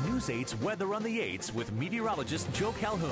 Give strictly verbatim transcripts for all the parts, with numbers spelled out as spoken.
News eight's Weather on the eights with meteorologist Joe Calhoun.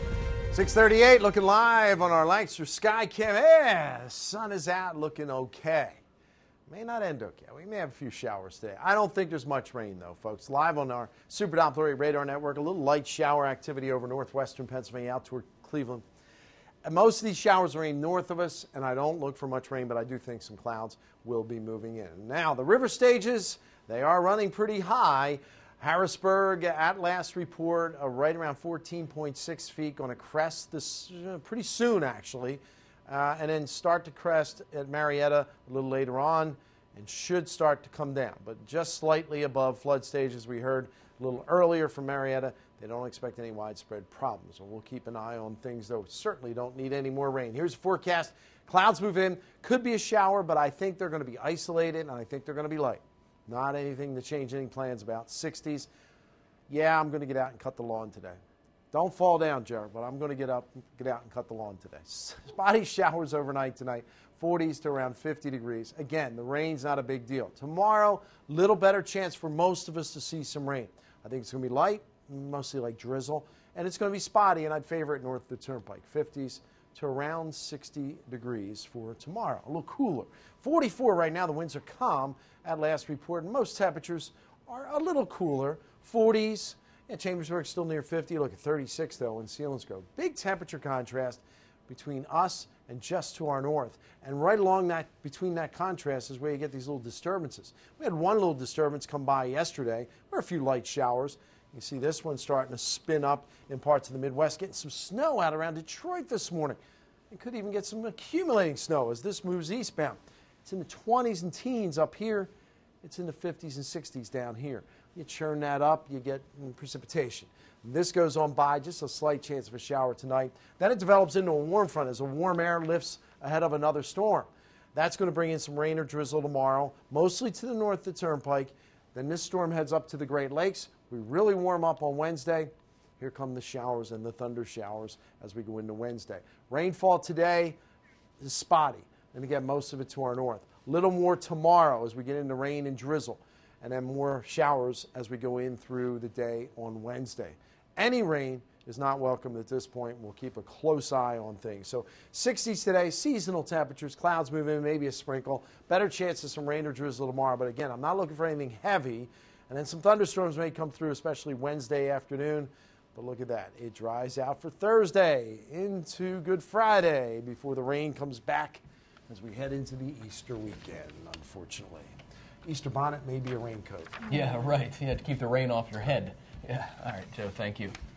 six thirty-eight, looking live on our Lancaster Sky Cam. Yeah, sun is out, looking okay. May not end okay. We may have a few showers today. I don't think there's much rain, though, folks. Live on our Super Doppler radar network, a little light shower activity over northwestern Pennsylvania out toward Cleveland. And most of these showers are aimed north of us, and I don't look for much rain, but I do think some clouds will be moving in. Now, the river stages, they are running pretty high. Harrisburg, at last report, uh, right around fourteen point six feet, going to crest this uh, pretty soon, actually, uh, and then start to crest at Marietta a little later on, and should start to come down, but just slightly above flood stage, as we heard a little earlier from Marietta. They don't expect any widespread problems, and we'll keep an eye on things, though certainly don't need any more rain. Here's the forecast. Clouds move in. Could be a shower, but I think they're going to be isolated, and I think they're going to be light. Not anything to change any plans about. sixties. Yeah, I'm going to get out and cut the lawn today. Don't fall down, Jared, but I'm going to get up, get out and cut the lawn today. Spotty showers overnight tonight. forties to around fifty degrees. Again, the rain's not a big deal. Tomorrow, little better chance for most of us to see some rain. I think it's going to be light, mostly like drizzle, and it's going to be spotty, and I'd favor it north of the Turnpike. fifties to around sixty degrees for tomorrow. A little cooler. forty-four right now. The winds are calm at last report, and most temperatures are a little cooler. forties. Yeah, Chambersburg still near fifty. Look at thirty-six, though, in Selinsgrove. Big temperature contrast between us and just to our north. And right along that, between that contrast is where you get these little disturbances. We had one little disturbance come by yesterday. There were a few light showers. You see this one starting to spin up in parts of the Midwest, getting some snow out around Detroit this morning. And could even get some accumulating snow as this moves eastbound. It's in the twenties and teens up here. It's in the fifties and sixties down here. You churn that up, you get precipitation. This goes on by, just a slight chance of a shower tonight. Then it develops into a warm front as a warm air lifts ahead of another storm. That's going to bring in some rain or drizzle tomorrow, mostly to the north of the Turnpike. Then this storm heads up to the Great Lakes. We really warm up on Wednesday. Here come the showers and the thunder showers as we go into Wednesday. Rainfall today is spotty, and again, most of it to our north. A little more tomorrow as we get into rain and drizzle, and then more showers as we go in through the day on Wednesday. Any rain is not welcome at this point. We'll keep a close eye on things. So sixties today, seasonal temperatures, clouds move in, maybe a sprinkle. Better chance of some rain or drizzle tomorrow, but again, I'm not looking for anything heavy. And then some thunderstorms may come through, especially Wednesday afternoon. But look at that. It dries out for Thursday into Good Friday before the rain comes back as we head into the Easter weekend, unfortunately. Easter bonnet may be a raincoat. Yeah, right. You have to keep the rain off your head. Yeah. All right, Joe, thank you.